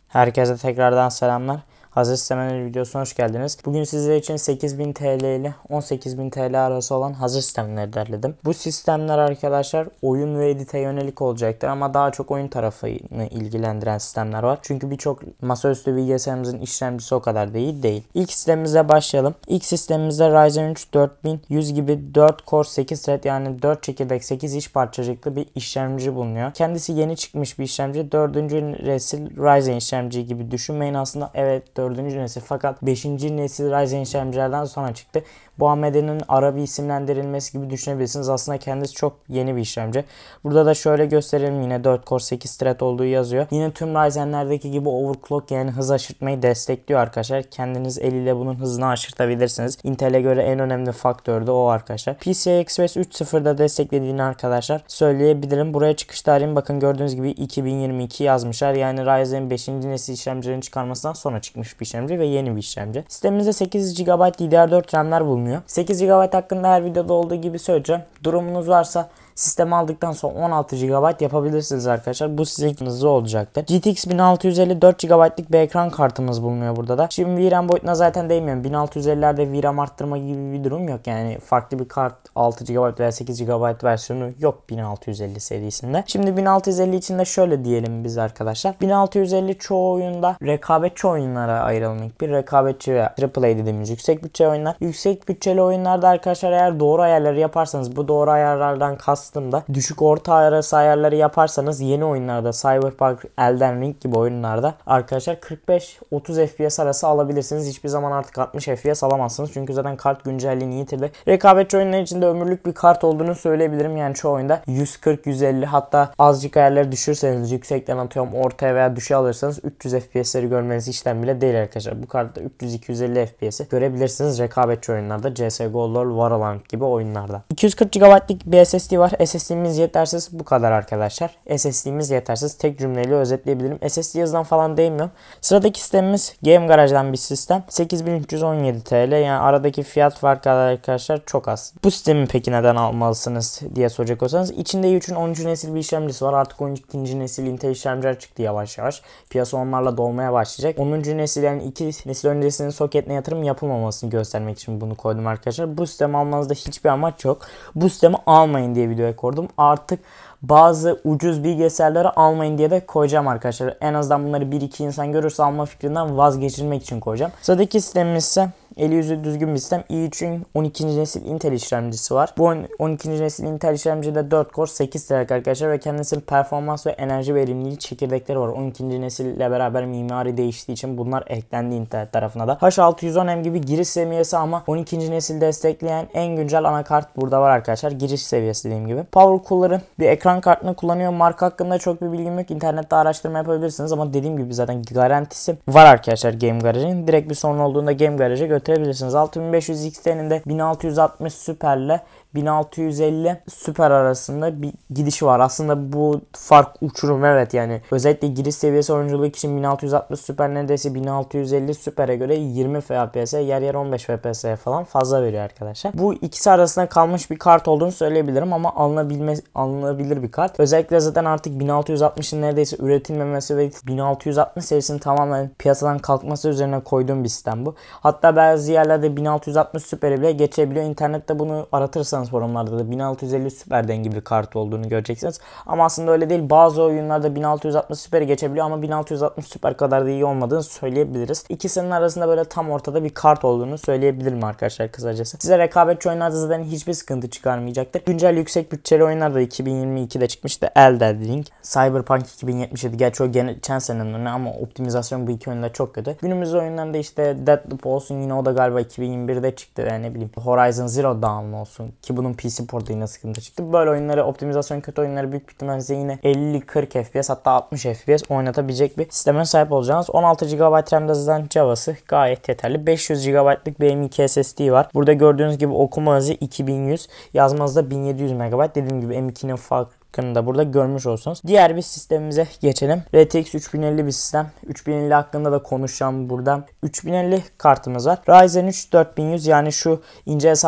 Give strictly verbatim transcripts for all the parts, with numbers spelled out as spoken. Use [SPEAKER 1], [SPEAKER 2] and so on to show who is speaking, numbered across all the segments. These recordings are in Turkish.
[SPEAKER 1] Herkese tekrardan selamlar. Hazır sistemler videosuna hoş geldiniz. Bugün sizler için sekiz bin T L ile on sekiz bin T L arası olan hazır sistemleri derledim. Bu sistemler arkadaşlar oyun ve edite yönelik olacaktır ama daha çok oyun tarafını ilgilendiren sistemler var. Çünkü birçok masaüstü bilgisayarımızın işlemcisi o kadar değil değil. İlk sistemimize başlayalım. İlk sistemimizde Ryzen üç dört bin yüz gibi dört core sekiz thread yani dört çekirdek sekiz iş parçacıklı bir işlemci bulunuyor. Kendisi yeni çıkmış bir işlemci. dördüncü nesil Ryzen işlemci gibi düşünmeyin aslında. Evet, dördüncü nesil fakat beşinci nesil Ryzen işlemcilerden sonra çıktı. Bu A M D'nin ara bir isimlendirilmesi gibi düşünebilirsiniz. Aslında kendisi çok yeni bir işlemci. Burada da şöyle gösterelim, yine dört core sekiz thread olduğu yazıyor. Yine tüm Ryzen'lerdeki gibi overclock yani hız aşırtmayı destekliyor arkadaşlar. Kendiniz eliyle bunun hızını aşırtabilirsiniz. Intel'e göre en önemli faktör de o arkadaşlar. P C I Express üç nokta sıfır'da desteklediğini arkadaşlar söyleyebilirim. Buraya çıkış tarihim bakın gördüğünüz gibi iki bin yirmi iki yazmışlar. Yani Ryzen beşinci nesil işlemcilerin çıkarmasından sonra çıkmış bir işlemci ve yeni bir işlemci. Sistemimizde sekiz gigabayt D D R dört RAM'ler bulunuyor. sekiz gigabayt hakkında her videoda olduğu gibi söyleyeceğim. Durumunuz varsa sistemi aldıktan sonra on altı gigabayt yapabilirsiniz arkadaşlar. Bu sizin hızlı olacaktır. G T X bin altı yüz elli dört gigabaytlık bir ekran kartımız bulunuyor burada da. Şimdi V RAM boyutuna zaten değmiyorum. bin altı yüz ellilerde V RAM arttırma gibi bir durum yok. Yani farklı bir kart altı gigabayt veya sekiz gigabayt versiyonu yok bin altı yüz elli serisinde. Şimdi bin altı yüz elli için de şöyle diyelim biz arkadaşlar. bin altı yüz elli çoğu oyunda rekabetçi oyunlara ayrılmak. Bir rekabetçi veya triple A dediğimiz yüksek bütçe oyunlar. Yüksek bütçeli oyunlarda arkadaşlar eğer doğru ayarları yaparsanız, bu doğru ayarlardan kastım da düşük orta arası ayarları yaparsanız yeni oyunlarda Cyberpunk, Elden Ring gibi oyunlarda arkadaşlar kırk beş otuz F P S arası alabilirsiniz. Hiçbir zaman artık altmış F P S alamazsınız. Çünkü zaten kart güncelliğini yitirdi. Rekabetçi oyunlar için de ömürlük bir kart olduğunu söyleyebilirim. Yani çoğu oyunda yüz kırk yüz elli, hatta azıcık ayarları düşürseniz, yüksekten atıyorum ortaya veya düşe alırsanız üç yüz F P S'leri görmeniz işlem bile değil arkadaşlar. Bu kartta üç yüz iki yüz elli F P S'i görebilirsiniz rekabetçi oyunlarda, C S G O, LoL, Valorant gibi oyunlarda. iki yüz kırk gigabaytlık bir S S D var. S S D'miz yetersiz, bu kadar arkadaşlar. S S D'miz yetersiz, tek cümleyle özetleyebilirim. S S D hızdan falan değmiyorum. Sıradaki sistemimiz Game Garage'dan bir sistem. sekiz bin üç yüz on yedi T L, yani aradaki fiyat farkı arkadaşlar çok az. Bu sistemi peki neden almalısınız diye soracak olsanız, içinde i üçün onuncu nesil bir işlemcisi var. Artık on ikinci nesil Intel işlemciler çıktı yavaş yavaş. Piyasa onlarla dolmaya başlayacak. onuncu nesil yani iki nesil öncesinin soketine yatırım yapılmamasını göstermek için bunu koydum arkadaşlar. Bu sistemi almanızda hiçbir amaç yok. Bu sistemi almayın diye videoya koydum. Artık bazı ucuz bilgisayarları almayın diye de koyacağım arkadaşlar. En azından bunları bir iki insan görürse alma fikrinden vazgeçirmek için koyacağım. Sıradaki sistemimiz ise eli yüzü düzgün bir sistem. i üçün on ikinci nesil Intel işlemcisi var. Bu on ikinci nesil Intel işlemcide dört core sekiz thread arkadaşlar ve kendisinin performans ve enerji verimliliği çekirdekleri var. on ikinci nesille beraber mimari değiştiği için bunlar eklendi Intel tarafına da. H altı yüz on M gibi giriş seviyesi ama on ikinci nesil destekleyen en güncel anakart burada var arkadaşlar. Giriş seviyesi dediğim gibi. Power Cooler'ın bir ekran kartını kullanıyor. Marka hakkında çok bir bilgim yok. İnternette araştırma yapabilirsiniz ama dediğim gibi zaten garantisi var arkadaşlar Game Garage'in. Direkt bir sorun olduğunda Game Garage'e götürebilirsiniz. altı bin beş yüz X T'nin de bin altı yüz altmış Super'le bin altı yüz elli Super arasında bir gidişi var. Aslında bu fark uçurum, evet, yani özellikle giriş seviyesi oyunculuk için bin altı yüz altmış Super neredeyse bin altı yüz elli Super'e göre yirmi F P S, yer yer on beş F P S falan fazla veriyor arkadaşlar. Bu ikisi arasında kalmış bir kart olduğunu söyleyebilirim ama alınabilme, alınabilir bir kart. Özellikle zaten artık bin altı yüz altmışın neredeyse üretilmemesi ve bin altı yüz altmış serisinin tamamen piyasadan kalkması üzerine koyduğum bir sistem bu. Hatta bazı yerlerde bin altı yüz altmış Super'i bile geçebiliyor. İnternette bunu aratırsanız forumlarda da bin altı yüz elli Super dengi bir kart olduğunu göreceksiniz. Ama aslında öyle değil. Bazı oyunlarda bin altı yüz altmış Super'i geçebiliyor ama bin altı yüz altmış Super kadar da iyi olmadığını söyleyebiliriz. İkisinin arasında böyle tam ortada bir kart olduğunu söyleyebilirim arkadaşlar kısacası. Size rekabetçi oyunlarda zaten hiçbir sıkıntı çıkarmayacaktır. Güncel yüksek bütçeli oyunlarda iki bin yirmi ikide çıkmıştı Elden Ring, Cyberpunk iki bin yetmiş yedi. Gerçi o geçen senenin önüne ama optimizasyon bu iki oyunda çok kötü. Günümüz oyunlarında işte Deathloop olsun, yine o da galiba iki bin yirmi birde çıktı ve ne bileyim Horizon Zero Dawn olsun ki bunun P C portu yine sıkıntı çıktı. Böyle oyunları, optimizasyon kötü oyunları büyük bir ihtimalle size yine elli kırk F P S hatta altmış F P S oynatabilecek bir sisteme sahip olacağınız. on altı gigabayt RAM'de zaten Java'sı gayet yeterli. beş yüz gigabaytlık bir M iki S S D var. Burada gördüğünüz gibi okuma hızı iki bin yüz, yazma hızı da bin yedi yüz megabayt. Dediğim gibi M ikinin farkı da burada görmüş olsunuz. Diğer bir sistemimize geçelim. R T X üç bin elli bir sistem. üç bin elli hakkında da konuşacağım burada. üç bin elli kartımız var. Ryzen üç dört bin yüz, yani şu ince hesaptan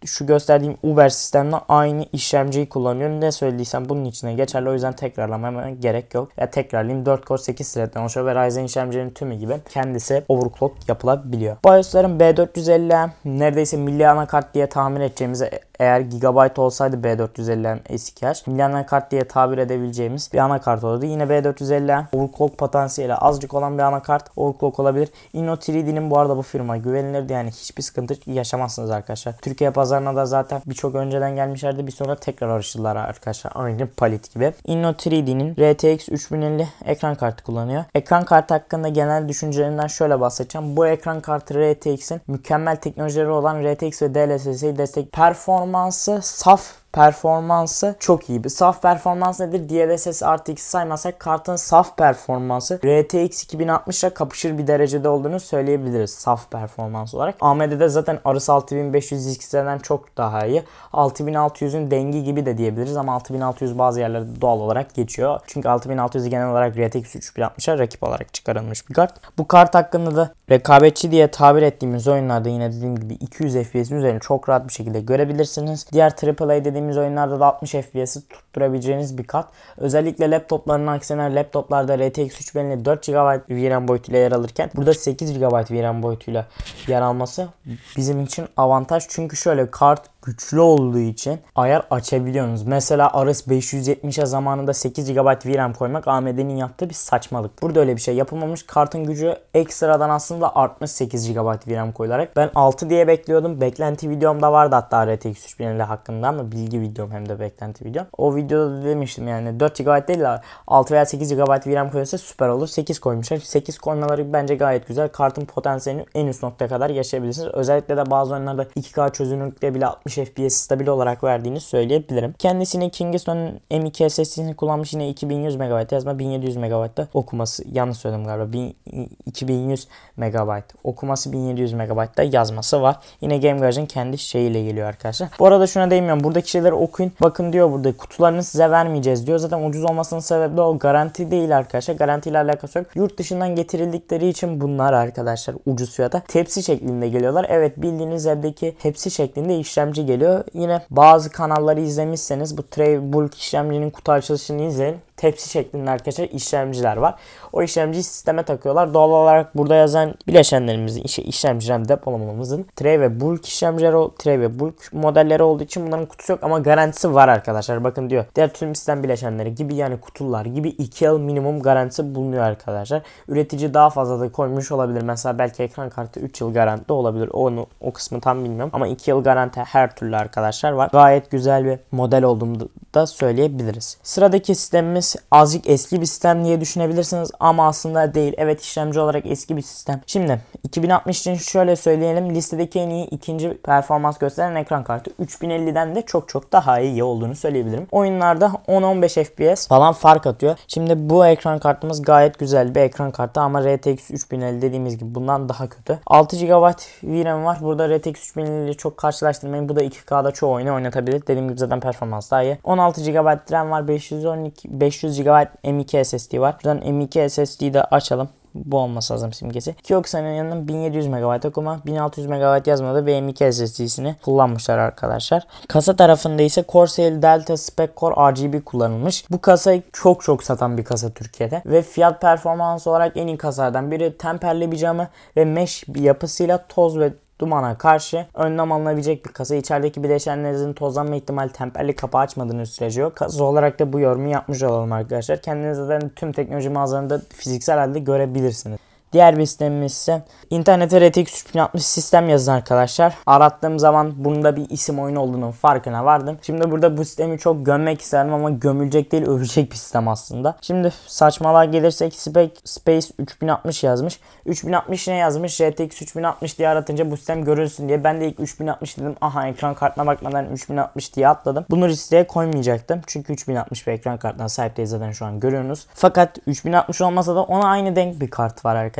[SPEAKER 1] şu gösterdiğim Uber sistemle aynı işlemciyi kullanıyor. Ne söylediysem bunun içine geçerli. O yüzden tekrarlamama gerek yok. Ya tekrarlayayım, dört core sekiz thread'den oluşuyor ve Ryzen işlemcilerin tümü gibi kendisi overclock yapılabiliyor. BIOS'ların B dört yüz elli M neredeyse milli anakart diye tahmin edeceğimize, eğer gigabyte olsaydı B dört yüz elli M S iki H milli anakart diye tabir edebileceğimiz bir anakart olurdu. Yine B dört yüz elli M overclock potansiyeli azıcık olan bir anakart, overclock olabilir. Inno üç D'nin bu arada bu firma güvenilirdi, yani hiçbir sıkıntı yaşamazsınız arkadaşlar. Türkiye pazarına da zaten birçok önceden gelmişlerdi, bir sonra tekrar arıştılar arkadaşlar, aynı palet gibi. Inno üç D'nin R T X üç bin elli ekran kartı kullanıyor. Ekran kartı hakkında genel düşüncelerinden şöyle bahsedeceğim. Bu ekran kartı R T X'in mükemmel teknolojileri olan R T X ve D L S S'yi destek, performansı saf performansı çok iyi. Bir saf performans nedir? D L S S R T X saymazsak kartın saf performansı R T X iki bin altmış ile kapışır bir derecede olduğunu söyleyebiliriz saf performans olarak. A M D'de zaten R S altı bin beş yüz X T'den çok daha iyi. altı bin altı yüzün dengi gibi de diyebiliriz ama altı bin altı yüz bazı yerlerde doğal olarak geçiyor. Çünkü altı bin altı yüz genel olarak R T X üç bin altmışa rakip olarak çıkarılmış bir kart. Bu kart hakkında da rekabetçi diye tabir ettiğimiz oyunlarda yine dediğim gibi iki yüz F P S'in üzerine çok rahat bir şekilde görebilirsiniz. Diğer Triple A dediğimiz oyunlarda da altmış F P S'i tutturabileceğiniz bir kart. Özellikle laptopların aksine laptoplarda R T X üç bin elli dört gigabayt V RAM boyutuyla yer alırken burada sekiz gigabayt V RAM boyutuyla yer alması bizim için avantaj. Çünkü şöyle, kart güçlü olduğu için ayar açabiliyorsunuz. Mesela R S beş yüz yetmişe zamanında sekiz gigabayt V RAM koymak A M D'nin yaptığı bir saçmalık. Burada öyle bir şey yapılmamış. Kartın gücü ekstradan aslında artmış sekiz gigabayt V RAM koyularak. Ben altı diye bekliyordum. Beklenti videomda vardı hatta R T X üç bin elli hakkında, ama bilgi videom hem de beklenti videom. O videoda da demiştim yani dört gigabayt değil de altı veya sekiz gigabayt V RAM koyulsa süper olur. sekiz koymuşlar. sekiz koymaları bence gayet güzel. Kartın potansiyelini en üst noktaya kadar yaşayabilirsiniz. Özellikle de bazı oyunlarda iki K çözünürlükte bile altmış F P S stabil olarak verdiğini söyleyebilirim. Kendisini Kingstone'un M iki S S D'sini kullanmış, yine iki bin yüz megabayt yazma, bin yedi yüz megabayt'ta okuması, yanlış söyledim galiba, iki bin yüz megabayt okuması, bin yedi yüz megabayt'ta yazması var. Yine GameGarage'ın kendi şeyiyle geliyor arkadaşlar. Bu arada şuna değinmiyorum, buradaki şeyleri okuyun. Bakın diyor burada, kutularını size vermeyeceğiz diyor. Zaten ucuz olmasının sebebi de o, garanti değil arkadaşlar. Garantiyle alakası yok. Yurt dışından getirildikleri için bunlar arkadaşlar ucuz fiyata tepsi şeklinde geliyorlar. Evet, bildiğiniz evdeki tepsi şeklinde işlemci geliyor. Yine bazı kanalları izlemişseniz bu Tray Bulk işlemcinin kutu açılışını izleyin. Tepsi şeklinde arkadaşlar işlemciler var. O işlemciyi sisteme takıyorlar. Doğal olarak burada yazan bileşenlerimizin, işte işlemciler depolamamızın Tray ve Bulk işlemcileri, Tray ve Bulk modelleri olduğu için bunların kutusu yok ama garantisi var arkadaşlar. Bakın diyor, diğer tüm sistem bileşenleri gibi, yani kutular gibi iki yıl minimum garantisi bulunuyor arkadaşlar. Üretici daha fazla da koymuş olabilir. Mesela belki ekran kartı üç yıl garanti olabilir. Onu o kısmı tam bilmiyorum ama iki yıl garanti her türlü arkadaşlar var. Gayet güzel bir model olduğunu da söyleyebiliriz. Sıradaki sistemimiz azıcık eski bir sistem diye düşünebilirsiniz ama aslında değil. Evet, işlemci olarak eski bir sistem. Şimdi iki bin altmış için şöyle söyleyelim. Listedeki en iyi ikinci performans gösteren ekran kartı. üç bin elliden de çok çok daha iyi olduğunu söyleyebilirim. Oyunlarda on on beş F P S falan fark atıyor. Şimdi bu ekran kartımız gayet güzel bir ekran kartı ama R T X üç bin elli dediğimiz gibi bundan daha kötü. altı gigabayt V RAM var. Burada R T X üç bin elli ile çok karşılaştırmayın. Bu da iki K'da çoğu oyunu oynatabilir. Dediğim gibi zaten performans daha iyi. on altı gigabayt RAM var. beş yüz on iki beş yüz gigabayt M iki S S D var. Buradan M iki S S D'yi de açalım. Bu olması lazım simgesi. Kioxa'nın yanında bin yedi yüz megabayt okuma, bin altı yüz megabayt yazmada ve M iki S S D'sini kullanmışlar arkadaşlar. Kasa tarafında ise Corsair Delta Spec Core R G B kullanılmış. Bu kasayı çok çok satan bir kasa Türkiye'de ve fiyat performans olarak en iyi kasalardan biri. Temperli bir camı ve mesh bir yapısıyla toz ve dumana karşı önlem alınabilecek bir kasa. İçerideki bileşenlerinizin tozlanma ihtimali temperli kapağı açmadığınız sürece yok. Kasa olarak da bu yorumu yapmış olalım arkadaşlar. Kendinizden tüm teknoloji mağazalarında fiziksel halde görebilirsiniz. Diğer bir sistemimiz ise internete R T X üç bin altmış sistem yazın arkadaşlar. Arattığım zaman bunda bir isim oyunu olduğunun farkına vardım. Şimdi burada bu sistemi çok gömmek isterim ama gömülecek değil, övülecek bir sistem aslında. Şimdi saçmalığa gelirsek Space üç bin altmış yazmış. üç bin altmış ne yazmış? R T X üç bin altmış diye aratınca bu sistem görünsün diye. Ben de ilk üç bin altmış dedim. Aha, ekran kartına bakmadan üç bin altmış diye atladım. Bunu listeye koymayacaktım. Çünkü üç bin altmış bir ekran kartına sahip değil, zaten şu an görüyorsunuz. Fakat üç bin altmış olmasa da ona aynı denk bir kart var arkadaşlar.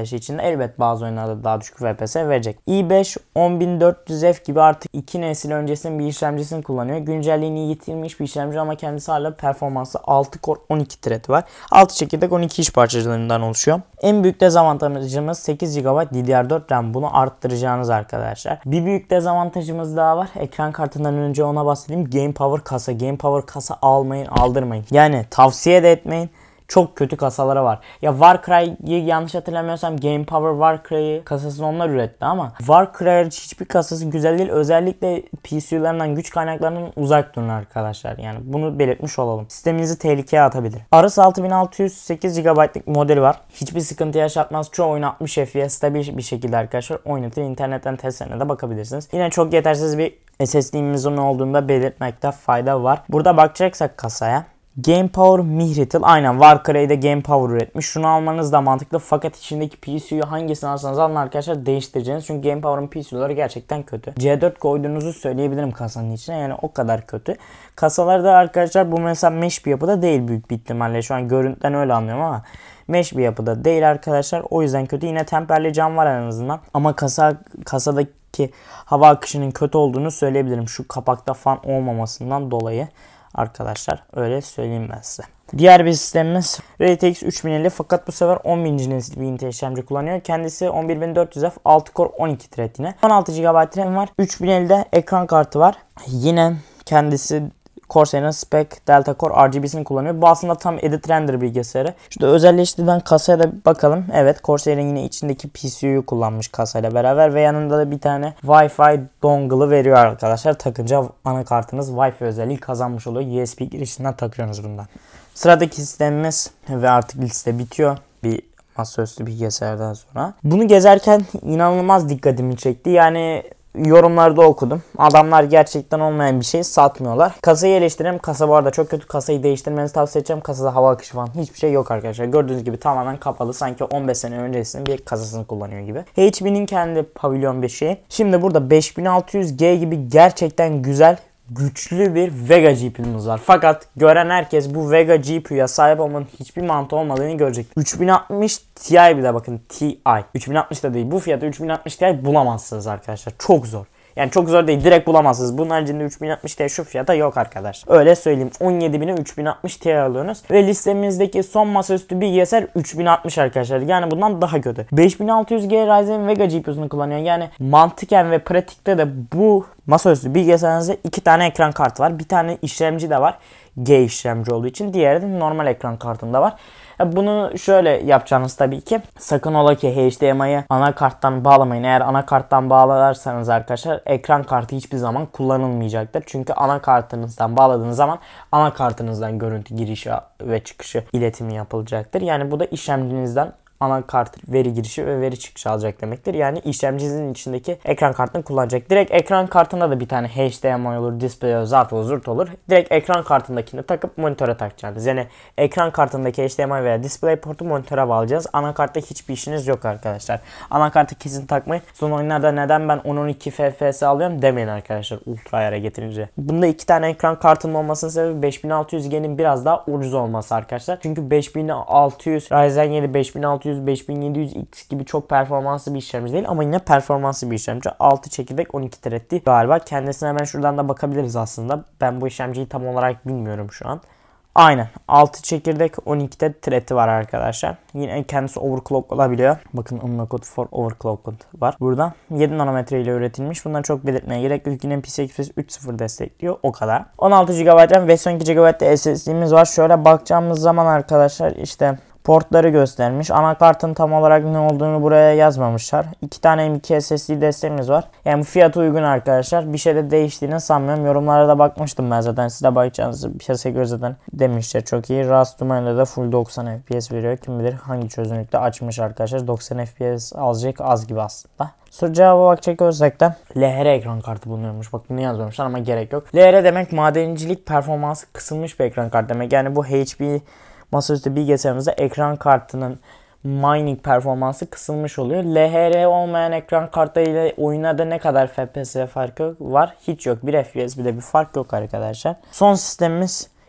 [SPEAKER 1] taşı içinde elbet bazı oyunlarda daha düşük F P S verecek. i beş on bin dört yüz F gibi artık iki nesil öncesinin bir işlemcisini kullanıyor. Güncelliğini yitirmiş bir işlemci ama kendisi hala performansı altı core on iki thread var. altı çekirdek on iki iş parçacılarından oluşuyor. En büyük dezavantajımız sekiz gigabayt D D R dört RAM. Bunu arttıracağınız arkadaşlar. Bir büyük dezavantajımız daha var. Ekran kartından önce ona bahsedeyim. Game Power kasa. Game Power kasa almayın, aldırmayın. Yani tavsiye de etmeyin. Çok kötü kasaları var. Ya Warcry'yi yanlış hatırlamıyorsam Game Power Warcry kasasını onlar üretti ama Warcry hiçbir kasası güzel değil. Özellikle P C U'larından, güç kaynaklarından uzak durun arkadaşlar. Yani bunu belirtmiş olalım. Sisteminizi tehlikeye atabilir. Asus altı bin altı yüz sekiz gigabaytlık modeli var. Hiçbir sıkıntı yaşatmaz. Çoğu oyun altmış F P S stabil bir şekilde arkadaşlar oynatır. İnternetten testlerine de bakabilirsiniz. Yine çok yetersiz bir S S D'imizin olduğunda belirtmekte fayda var. Burada bakacaksak kasaya, Game Power Mihritil aynen Warcry'de Game Power üretmiş. Şunu almanız da mantıklı fakat içindeki P C U'yu hangisini alsanız alın arkadaşlar değiştireceğiniz. Çünkü Game Power'ın P C U'ları gerçekten kötü. C dört koyduğunuzu söyleyebilirim kasanın içine, yani o kadar kötü. Kasalarda arkadaşlar bu mesela mesh bir yapıda değil büyük bir ihtimalle. Şu an görüntüden öyle anlıyorum ama mesh bir yapıda değil arkadaşlar. O yüzden kötü. Yine temperli cam var en azından. Ama kasa kasadaki hava akışının kötü olduğunu söyleyebilirim. Şu kapakta fan olmamasından dolayı. Arkadaşlar öyle söyleyeyim ben size. Diğer bir sistemimiz R T X üç bin elli fakat bu sefer on bininci nesil bir Intel işlemci kullanıyor. Kendisi on bir bin dört yüz F altı core on iki thread yine. on altı gigabayt RAM var. üç bin ellide ekran kartı var. Yine kendisi Corsair'ın Spec Delta Core R G B'sini kullanıyor. Bu aslında tam edit render bilgisayarı. Şurada özelleştirilen kasaya da bakalım. Evet, Corsair'in yine içindeki P C U'yu kullanmış kasayla beraber ve yanında da bir tane Wi-Fi dongle'ı veriyor arkadaşlar. Takınca anakartınız Wi-Fi özelliği kazanmış oluyor. U S B girişinden takıyorsunuz bundan. Sıradaki sistemimiz ve artık liste bitiyor. Bir masaüstü bilgisayardan sonra. Bunu gezerken inanılmaz dikkatimi çekti. Yani yorumlarda okudum. Adamlar gerçekten olmayan bir şey satmıyorlar. Kasayı eleştirelim. Kasa bu arada çok kötü. Kasayı değiştirmenizi tavsiye edeceğim. Kasada hava akışı falan hiçbir şey yok arkadaşlar. Gördüğünüz gibi tamamen kapalı. Sanki on beş sene öncesinin bir kasasını kullanıyor gibi. H P'nin kendi pavilyon bir şeyi. Şimdi burada beş bin altı yüz G gibi gerçekten güzel, güçlü bir Vega G P U'muz var. Fakat gören herkes bu Vega G P U'ya sahip olmanın hiçbir mantığı olmadığını görecek. üç bin altmış Ti bir de bakın Ti. üç bin altmış da değil. Bu fiyata üç bin altmış Ti bulamazsınız arkadaşlar. Çok zor. Yani çok zor değil. Direkt bulamazsınız. Bunun haricinde üç bin altmış Ti şu fiyata yok arkadaşlar. Öyle söyleyeyim. on yedi bine üç bin altmış Ti alıyorsunuz. Ve listemizdeki son masaüstü bilgisayar üç bin altmış arkadaşlar. Yani bundan daha kötü. beş bin altı yüz G Ryzen Vega G P U'sunu kullanıyor. Yani mantıken ve pratikte de bu masaüstü bilgisayarınızda iki tane ekran kartı var. Bir tane işlemci de var. G işlemci olduğu için. Diğeri de normal ekran kartında var. Bunu şöyle yapacağınız tabii ki. Sakın ola ki H D M I'yi anakarttan bağlamayın. Eğer anakarttan bağlarsanız arkadaşlar ekran kartı hiçbir zaman kullanılmayacaktır. Çünkü anakartınızdan bağladığınız zaman anakartınızdan görüntü girişi ve çıkışı iletimi yapılacaktır. Yani bu da işlemcinizden anakart veri girişi ve veri çıkışı alacak demektir. Yani işlemcinizin içindeki ekran kartını kullanacak. Direkt ekran kartında da bir tane H D M I olur, display olur, zart olur, zurt olur. Direkt ekran kartındakini takıp monitöre takacaksınız. Yani ekran kartındaki H D M I veya display portu monitöre bağlayacağız. Anakartta hiçbir işiniz yok arkadaşlar. Anakartı kesin takmayın. Son oyunlarda neden ben on on iki F P S alıyorum demeyin arkadaşlar ultra ayara getirince. Bunda iki tane ekran kartının olmasının sebebi beş bin altı yüz G'nin biraz daha ucuz olması arkadaşlar. Çünkü beş bin altı yüz Ryzen yedi, beş bin altı yüz, beş bin yedi yüz X gibi çok performanslı bir işlemci değil ama yine performanslı bir işlemci. altı çekirdek on iki thread'li galiba. Kendisine hemen şuradan da bakabiliriz aslında. Ben bu işlemciyi tam olarak bilmiyorum şu an. Aynen. altı çekirdek on iki thread'i var arkadaşlar. Yine kendisi overclock olabiliyor. Bakın Unlocked for Overclocked var. Burada yedi nanometre ile üretilmiş. Bundan çok belirtmeye gerek yok. Yine P C I Express üç nokta sıfır destekliyor. O kadar. on altı gigabayt RAM ve on iki gigabayt S S D'miz var. Şöyle bakacağımız zaman arkadaşlar işte portları göstermiş. Anakartın tam olarak ne olduğunu buraya yazmamışlar. iki tane M iki S S D desteğimiz var. Yani bu fiyatı uygun arkadaşlar. Bir şey de değiştiğini sanmıyorum. Yorumlara da bakmıştım ben zaten. Siz de bakacağınızı piyasaya göre zaten demişler. Çok iyi. Raspberry'de de full doksan F P S veriyor. Kim bilir hangi çözünürlükte açmış arkadaşlar. doksan F P S alacak az gibi aslında. Soru cevaba bakacak olursak da L H R ekran kartı bulunuyormuş. Bak bunu yazmamışlar ama gerek yok. L H R demek madencilik performansı kısılmış bir ekran kartı demek. Yani bu H P masaüstü bilgisayarımızda ekran kartının mining performansı kısılmış oluyor. L H R olmayan ekran kartlarıyla oyunlarda ne kadar F P S farkı var? Hiç yok. Bir F P S bir de bir fark yok arkadaşlar. Son sistemimiz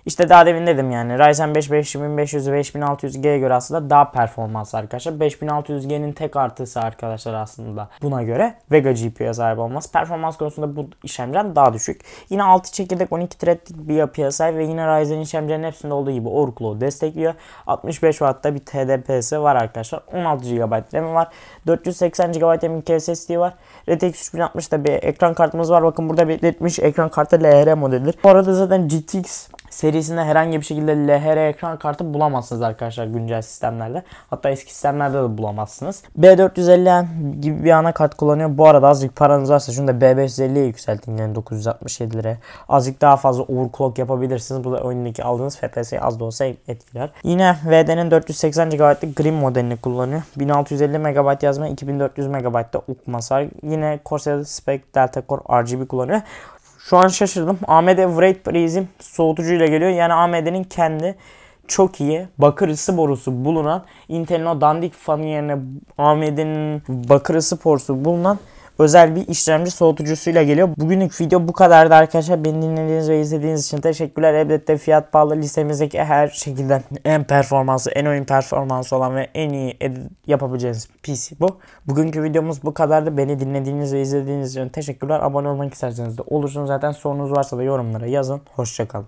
[SPEAKER 1] İşte daha demin dedim yani Ryzen beş beş bin beş yüz ve beş bin altı yüz G'ye göre aslında daha performanslı arkadaşlar. beş bin altı yüz G'nin tek artısı arkadaşlar aslında buna göre Vega G P U'ya sahip olması. Performans konusunda bu işlemciden daha düşük. Yine altı çekirdek on iki threadlik bir yapıya sahip ve yine Ryzen işlemcilerin hepsinde olduğu gibi overclock destekliyor. altmış beş Watt'ta bir T D P'si var arkadaşlar. on altı gigabayt RAM var. dört yüz seksen gigabayt M dört S S D var. R T X üç bin altmış'ta bir ekran kartımız var. Bakın burada belirtmiş ekran kartı L H R modelidir. Bu arada zaten G T X serisinde herhangi bir şekilde L H R ekran kartı bulamazsınız arkadaşlar güncel sistemlerde. Hatta eski sistemlerde de bulamazsınız. B dört yüz elli N gibi bir anakart kullanıyor. Bu arada azıcık paranız varsa şunu da B beş yüz elliye yükseltin yani dokuz yüz altmış yedi liraya. Azıcık daha fazla overclock yapabilirsiniz. Bu da oyundaki aldığınız F P S'yi az da olsa etkiler. Yine V D'nin dört yüz seksen gigabaytlık Green modelini kullanıyor. bin altı yüz elli megabayt yazma, iki bin dört yüz megabayt'ta ukması var. Yine Corsair Spec Delta Core R G B kullanıyor. Şu an şaşırdım. A M D Wraith Prism soğutucuyla geliyor. Yani A M D'nin kendi çok iyi bakır ısı borusu bulunan, Intel'in o dandik fanı yerine A M D'nin bakır ısı borusu bulunan özel bir işlemci soğutucusuyla geliyor. Bugünlük video bu kadardı arkadaşlar. Beni dinlediğiniz ve izlediğiniz için teşekkürler. Elbette fiyat pahalı, listemizdeki her şekilde en performansı, en oyun performansı olan ve en iyi yapabileceğiniz P C bu. Bugünkü videomuz bu kadardı. Beni dinlediğiniz ve izlediğiniz için teşekkürler. Abone olmak isterseniz de olursunuz. Zaten sorunuz varsa da yorumlara yazın. Hoşçakalın.